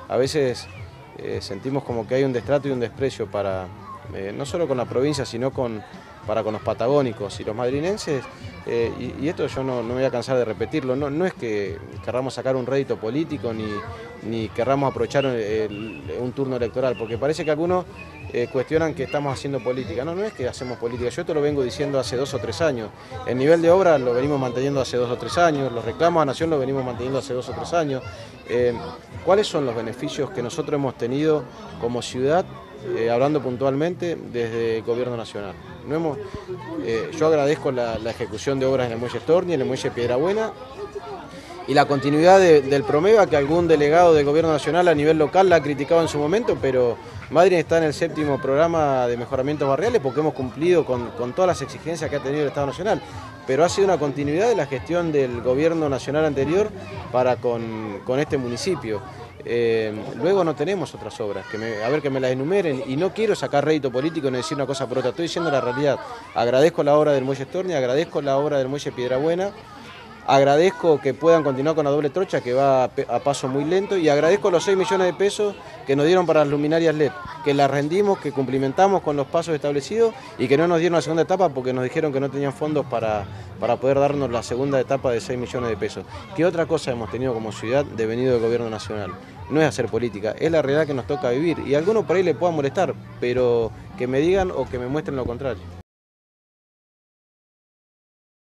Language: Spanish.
a veces sentimos como que hay un destrato y un desprecio para, no solo con la provincia, sino para con los patagónicos y los madrinenses, y esto yo no me voy a cansar de repetirlo, no es que querramos sacar un rédito político ni querramos aprovechar un turno electoral, porque parece que algunos cuestionan que estamos haciendo política. No es que hacemos política, yo esto lo vengo diciendo hace 2 o 3 años. El nivel de obra lo venimos manteniendo hace 2 o 3 años, los reclamos a Nación lo venimos manteniendo hace 2 o 3 años. ¿Cuáles son los beneficios que nosotros hemos tenido como ciudad, hablando puntualmente, desde el Gobierno Nacional? Yo agradezco la ejecución de obras en el muelle Storni, en el muelle Piedrabuena, y la continuidad del Promeva, que algún delegado del Gobierno Nacional a nivel local la ha criticado en su momento, pero Madryn está en el 7º programa de mejoramientos barriales porque hemos cumplido con todas las exigencias que ha tenido el Estado Nacional, pero ha sido una continuidad de la gestión del Gobierno Nacional anterior para con este municipio. Luego no tenemos otras obras, a ver que me las enumeren, y no quiero sacar rédito político ni decir una cosa por otra, estoy diciendo la realidad. Agradezco la obra del muelle Storni, agradezco la obra del muelle Piedrabuena, agradezco que puedan continuar con la doble trocha, que va a paso muy lento, y agradezco los 6 millones de pesos que nos dieron para las luminarias LED, que las rendimos, que cumplimentamos con los pasos establecidos y que no nos dieron la segunda etapa porque nos dijeron que no tenían fondos para poder darnos la segunda etapa de 6 millones de pesos. ¿Qué otra cosa hemos tenido como ciudad devenido del Gobierno Nacional? No es hacer política, es la realidad que nos toca vivir, y a algunos por ahí le pueda molestar, pero que me digan o que me muestren lo contrario.